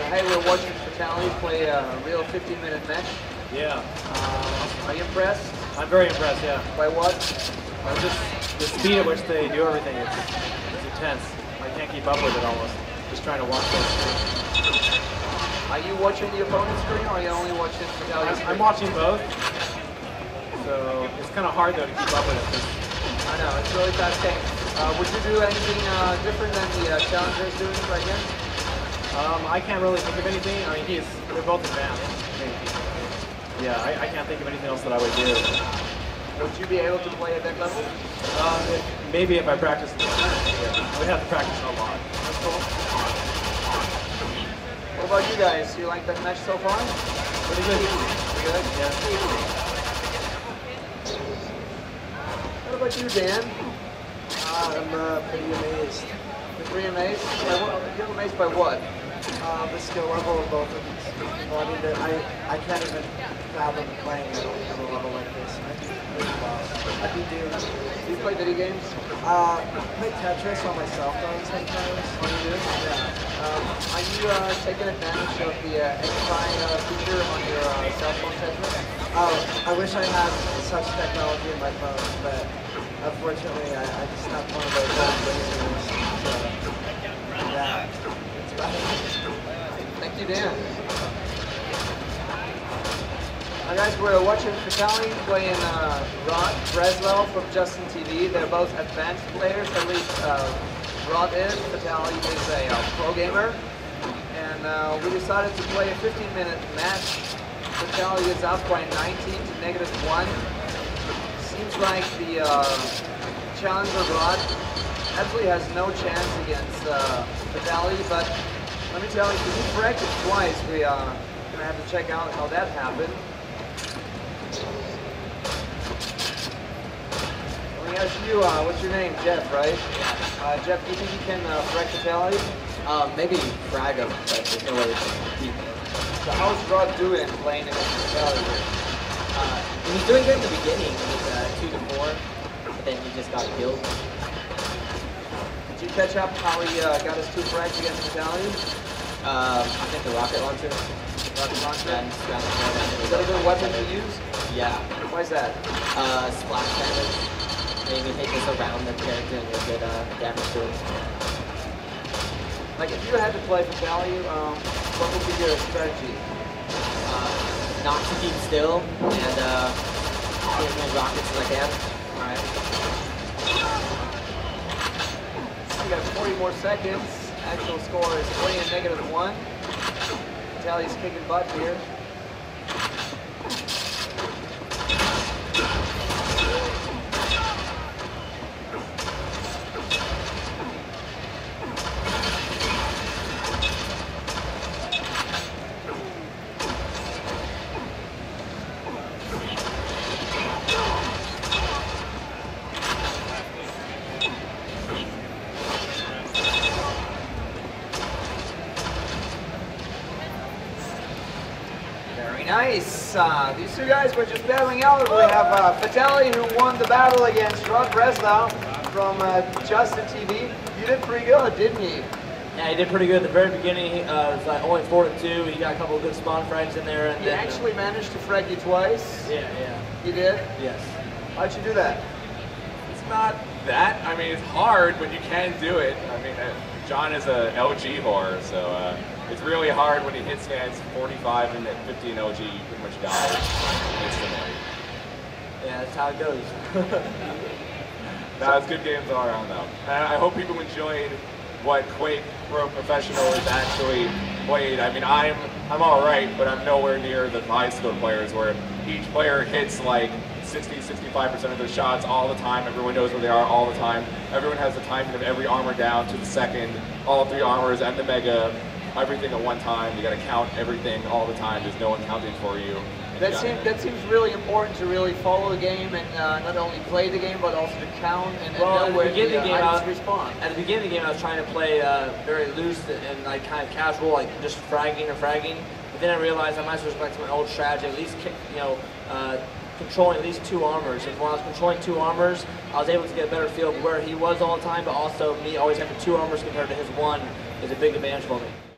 hey, we're watching Fatal1ty play a real 15-minute match. Yeah. Are you impressed? I'm very impressed, yeah. By what? Just the speed at which they do everything, it's intense. I can't keep up with it almost. Just trying to watch those. Are you watching the opponent's screen or are you only watching Fatal1ty's screen? I'm watching both. So it's kind of hard though to keep up with it. I know, it's really fast game. Would you do anything different than the challenger's doing right here? I can't really think of anything. I mean, they're both advanced. Yeah, I can't think of anything else that I would do. Would you be able to play at that level? Maybe if I practice. Yeah, I would have to practice a lot. That's cool. What about you guys? Do you like that match so far? Pretty good. Pretty good? Yeah. What about you, Dan? I'm pretty amazed. You're pretty amazed? You're amazed by what? The skill level of both of these people. I mean, I can't even fathom playing at a level like this. I'd be doomed. Do you play video games? I play Tetris on my cell phone sometimes. Oh, you do? Yeah. Are you taking advantage of the X-Fi feature on your cell phone Tetris? Oh, I wish I had such technology in my phone, but unfortunately I just have one of those old lasers. So, yeah, it's about it. Thank you, Dan. Guys, we're watching Fatal1ty playing Rod Breslau from Justin TV. They're both advanced players, at least Rod is. Fatal1ty is a pro gamer. And we decided to play a 15-minute match. Fatal1ty is up by 19 to -1. Seems like the challenger Rod absolutely has no chance against Fatal1ty, but let me tell you, he fragged it twice. We're gonna have to check out how that happened. Let me ask you, what's your name? Jeff, right? Yeah. Jeff, do you think you can frag Fatal1ty? Maybe frag him, but there's no way to beat him. So how's Rod doing playing against Fatal1ty? He was doing good in the beginning. He was 2 to 4, but then he just got killed. Did you catch up how he got his 2 frags against Fatal1ty? I think the rocket launcher. Rocket launcher? Yeah, is that a good weapon to use? Yeah. Why is that? Splash damage. Maybe take this around the character and you'll get damage to it. Like if you had to play Fatal1ty, what would be your strategy? Not to keep still and get as many rockets as I can. Alright. We got 40 more seconds. Actual score is 20 and -1. Fatal1ty's kicking butt here. Very nice. These two guys were just battling out. We have Fatal1ty who won the battle against Rod Breslau from Justin TV. You did pretty good, didn't you? Yeah, he did pretty good at the very beginning. He was like only 4 to 2. He got a couple of good spawn frags in there. And He then, actually managed to frag you twice. Yeah. You did? Yes. How'd you do that? It's not that. I mean, it's hard, but you can do it. I mean, John is a LG whore, so it's really hard when he hits fans 45 and at 50 in LG, you pretty much die instantly. Yeah, that's how it goes. No, it's good games all around though. And I hope people enjoyed what Quake Pro Professional is actually played. I mean, I'm all right, but I'm nowhere near the high skilled players where each player hits like 60-65% of their shots all the time. Everyone knows where they are all the time. Everyone has the timing of every armor down to the second, all 3 armors and the mega, everything at one time. You got to count everything all the time. There's no one counting for you. That seems really important to really follow the game and not only play the game but also to count and know where the items respawn. At the beginning of the game, I was trying to play very loose and like kind of casual, like just fragging. But then I realized I might as well go back to my old strategy, at least controlling at least 2 armors. And when I was controlling 2 armors, I was able to get a better feel of where he was all the time, but also me always having 2 armors compared to his 1 is a big advantage for me.